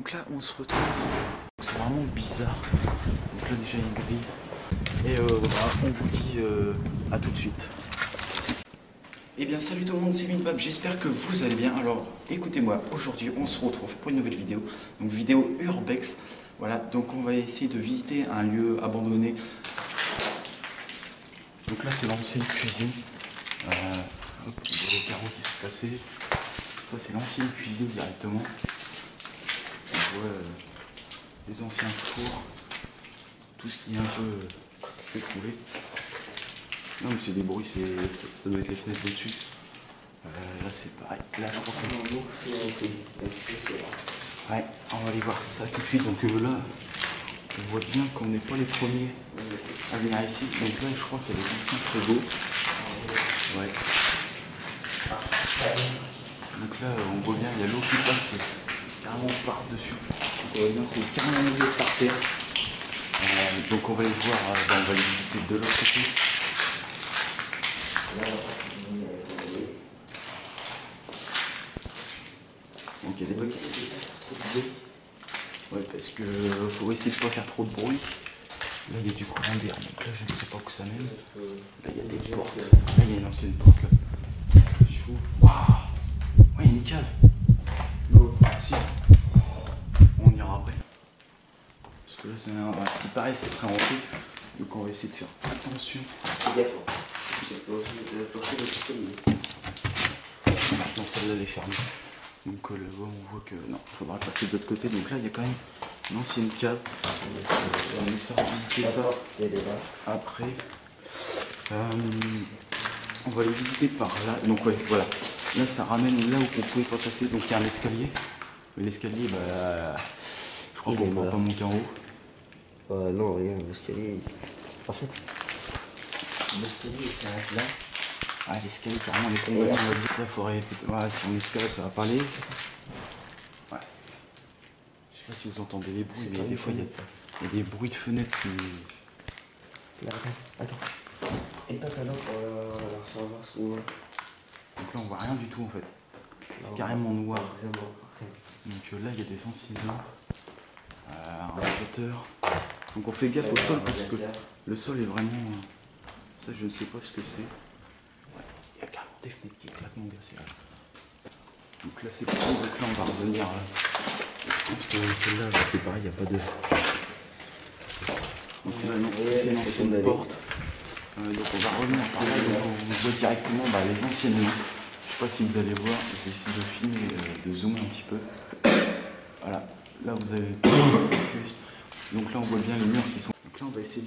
Donc là on se retrouve, c'est vraiment bizarre. Donc là déjà il y a une grille. Et on vous dit à tout de suite. Eh bien salut tout le monde, c'est Winbab, j'espère que vous allez bien. Alors écoutez-moi, aujourd'hui on se retrouve pour une nouvelle vidéo, donc vidéo Urbex. Voilà, donc on va essayer de visiter un lieu abandonné. Donc là c'est l'ancienne cuisine. Hop, il y a les carreaux qui sont passés. Ça c'est l'ancienne cuisine directement. On voit les anciens fours, tout ce qui est un peu s'écrouler. Non mais c'est des bruits, ça doit être les fenêtres au-dessus. Là c'est pareil. Là je crois que ouais, on va aller voir ça tout de suite. Donc là, on voit bien qu'on n'est pas les premiers à venir ici. Donc là je crois qu'il y a des anciens frigos. Ouais. Donc là on voit bien, il y a l'eau qui passe carrément par-dessus. On voit bien, c'est carrément milieu par terre. Donc on va les voir, on va les visiter de l'autre côté. Donc il y a des trucs. Ouais, parce que faut essayer de pas faire trop de bruit. Là il y a du courant d'air, donc là je ne sais pas où ça mène. Là il y a des portes. Là il y a une ancienne porte là. Waouh. Ouais, il y a une cave. Non. Si. On ira après. Parce que là c'est ce qui paraît c'est très hanté. Donc on va essayer de faire attention. Fais gaffe. Non, celle-là elle est fermée. Donc là-bas on voit que non, il faudra passer de l'autre côté. Donc là il y a quand même une ancienne cave. On essaiera de visiter ça après. On va les visiter par là. Donc ouais, voilà. Là ça ramène là où on pouvait pas passer. Donc il y a un escalier. Mais l'escalier, je crois qu'on ne pourra pas monter en haut. Non, rien, l'escalier. En fait, l'escalier s'arrête là. Ah, l'escalier, carrément, les combats, on va dire ça, faudrait. Ouais, si on escalade, ça va pas aller. Ouais. Je sais pas si vous entendez les bruits, mais des fois, il y a des bruits de fenêtres qui. Là, attends. Éteins ta lampe, on va voir ce qu'on voit. Donc là, on voit rien du tout en fait. C'est carrément noir. Donc là, il y a des anciennes lampes. Un radiateur. Donc on fait gaffe au sol parce que le sol est vraiment. Ça, je ne sais pas ce que c'est. Ouais, il y a carrément des fenêtres qui claquent, mon gars, c'est vrai. Donc là, c'est cool. Donc là, on va revenir. Je pense que celle-là, c'est pareil, il n'y a pas de. Donc là, non, c'est une ancienne porte. Donc on va revenir par là. Donc on voit directement les anciennes lampes. Je sais pas si vous allez voir, je vais essayer de filmer, de zoomer un petit peu. Voilà, là vous avez. Donc là on voit bien les murs qui sont. Donc là on va essayer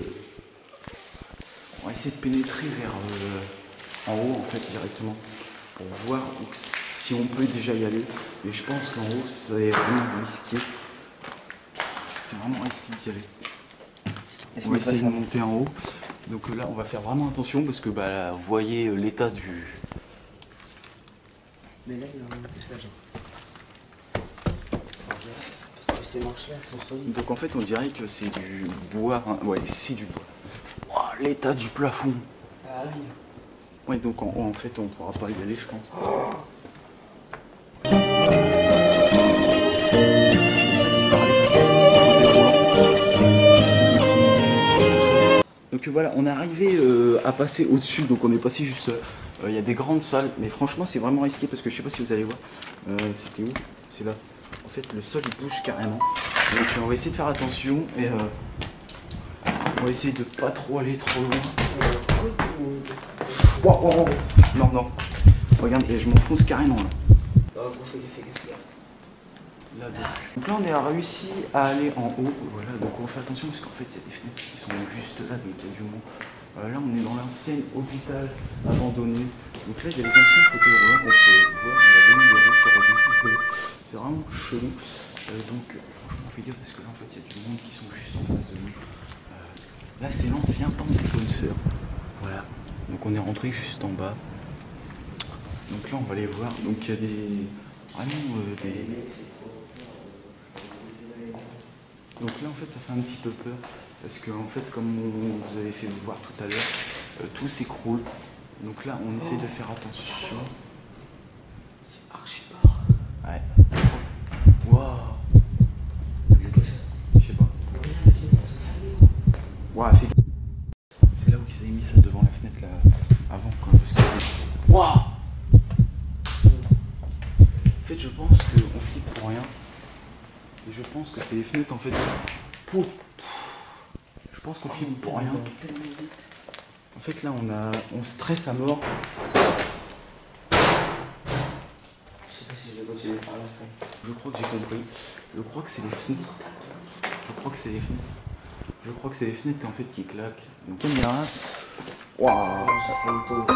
de pénétrer vers en haut en fait directement pour voir si on peut déjà y aller. Mais je pense qu'en haut c'est vraiment risqué. C'est vraiment risqué d'y aller. On va essayer de monter en haut. Donc là on va faire vraiment attention parce que vous voyez l'état du. Mais là, il y a un message. Parce que ces marches-là, elles sont solides. Donc en fait, on dirait que c'est du bois. Hein. Ouais, c'est du bois. Oh, l'état du plafond. Ah oui. Ouais, donc en fait, on pourra pas y aller, je pense. Oh. C'est ça qui parlait. Donc voilà, on est arrivé à passer au-dessus. Donc on est passé juste. Il y a des grandes salles, mais franchement, c'est vraiment risqué parce que je sais pas si vous allez voir. C'était où? C'est là. En fait, le sol il bouge carrément. Donc on va essayer de faire attention et on va essayer de pas trop aller trop loin. Wow. Non. Regarde, je m'enfonce carrément là. Oh, fais gaffe. Là, donc là, on a réussi à aller en haut. Voilà, donc on fait attention parce qu'en fait, il y a des fenêtres qui sont juste là, donc du moins. Là, on est dans l'ancien hôpital abandonné. Donc là, il y a les anciens fauteuils roulants qu'on peut voir. Il y a des routes. C'est vraiment chelou. Donc, franchement, fais gaffe parce que là, en fait, il y a du monde qui sont juste en face de nous. Là, c'est l'ancien temple des bonnes sœurs. Voilà. Donc, on est rentré juste en bas. Donc là, on va aller voir. Donc, il y a vraiment des. Donc là, en fait, ça fait un petit peu peur. Parce que, en fait, comme vous avez fait voir tout à l'heure, tout s'écroule. Donc là, on essaie de faire attention. C'est archi fort. Ouais. Waouh. Ouah, fais gaffe. C'est là où ils avaient mis ça devant la fenêtre là, avant quoi. Parce que. Waouh! En fait, je pense qu'on flippe pour rien. Et je pense que c'est les fenêtres en fait. Je pense qu'on flippe pour rien. En fait, là, on stresse à mort. Je sais pas si je vais continuer par la fin. Je crois que j'ai compris. Je crois que c'est les fenêtres. Je crois que c'est les fenêtres. Je crois que c'est les fenêtres en fait qui claquent. Donc comme il y a un. Waouh! Ça fait une tour.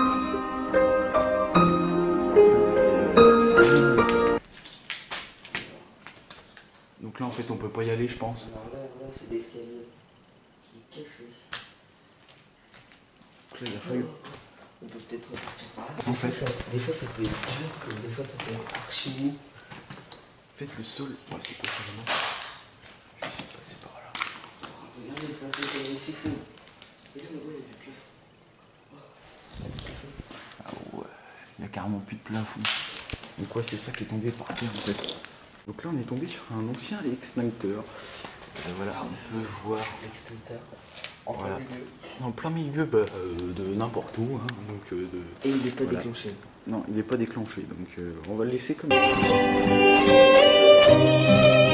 Donc là en fait on peut pas y aller je pense. Alors là c'est l'escalier qui est cassé. Donc là il a fallu. On peut peut-être repartir par là. En fait. Des fois ça peut être dur, comme des fois ça peut être archi mou. En fait le sol. Ouais c'est quoi ça vraiment? Je vais essayer de passer par là. Regardez le plafond comme il est si fou. Regarde, il y a du plafond. Ah ouais, il y a carrément plus de plafond. Donc ouais c'est ça qui est tombé par terre en fait. Donc là on est tombé sur un ancien extincteur. Voilà, on peut voir L'extincteur. Voilà. Plein milieu. En plein milieu de n'importe où. Hein, donc, Et il n'est pas voilà. déclenché. Non, il n'est pas déclenché. Donc on va le laisser comme ça.